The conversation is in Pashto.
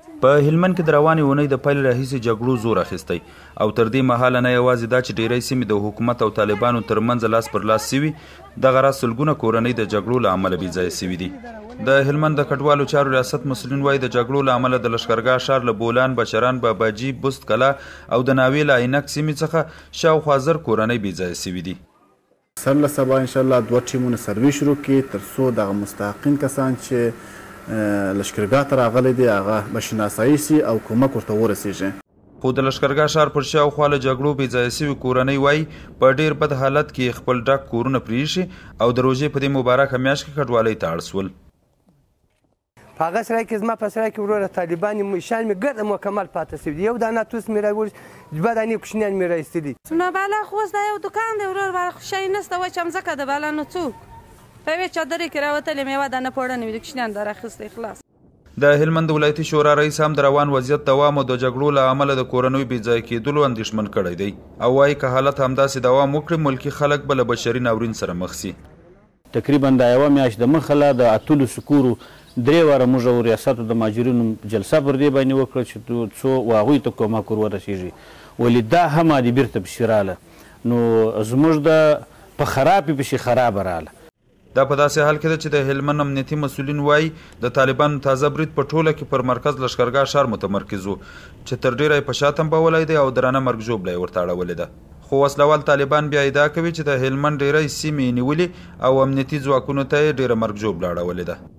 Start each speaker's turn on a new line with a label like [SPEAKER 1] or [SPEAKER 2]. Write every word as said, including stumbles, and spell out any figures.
[SPEAKER 1] په هلمند کې د روانې اونۍ د پیل راهیسې جګړو زور اخیستی او تر دې مهاله نه یوازې دا چې ډیری سیمې د حکومت او طالبانو ترمنځ لاس پر لاس سوي دغه راز سلګونه کورنۍ د جګړو له امله بې ځایه سوي دي. د هلمند د کډوالو چارو ریاست مسؤلین وایي د جګړو له امله د لښکرګاه ښار له بولان، بشران، باباجي، بست کلا او د ناوې له عینک سیمې څخه شاوخوا زر کورنۍ بې ځایه سوي دي.
[SPEAKER 2] سر له سبا انشاءالله دوه ټیمونه سروې شروع کړي تر څو دغه مستحقین کسان چې لښکرګاه ته راغلی دی هغه به شناسایي سي او کومک ورته ورسیږي.
[SPEAKER 1] خو د لښکرګاه ښار پر شاوخوا له جګړو بې ځایه سوي کورنۍ وایي په ډېر بد حالت کې خپل ډک کورونه پرېښي او د روژې په دې مبارکه میاشت کې کډوالۍ ته اړ سول.
[SPEAKER 3] په هغه سرای کې زما په سرای کې وروره طالبان شان مې ګرده مکمل پاته سوي دي. یو دانه توس مې راوړي دوه دانې کوچنیان مې راایستلي.
[SPEAKER 4] نو بالا خو اوس دا یو دوکان دی ورور بالا شی نشته وایي چې مځکه د بالا نو څوک په یوې چادرې کې راوتلې میوه دانه پوړنې وي د کوچنیان دا راخیستی خلاص.
[SPEAKER 1] د هلمند ولایتي شورا رئیس هم د روان وضعیت دوام او د جګړو له امله د کورنیو بې ځایه کېدلو اندېښمن کړی دی او وایي که حالت همداسې دوام وکړي ملکي خلک به له بشري ناورین سره مخ سي.
[SPEAKER 5] تقریبا دا یوه میاشت د مخه له د اتلسو کورو درې واره موږ او ریاستو د مهاجرینو جلسه پر دې باندې وکړه چې څو هغوی ته کومک ور ورسېږي ولې دا هم عادي بیرته پسې راله نو زموږ د په خرابې پسې خرابه راله.
[SPEAKER 1] دا په داسې حال کې ده چې د هلمند امنیتي مسؤلین وایي د طالبانو تازه برید په ټوله کې پر مرکز لښکرګاه ښار متمرکز و چې تر ډیره یې په شا تنبولی دی او درانه مرګ ژوبله یې ورته اړولې ده. خو وسلوال طالبان بیا ادعا کوي چې د هلمند ډیری سیمې یې نیولې او امنیتي ځواکونو ته یې ډیره مرګ ژوبله اړولې ده.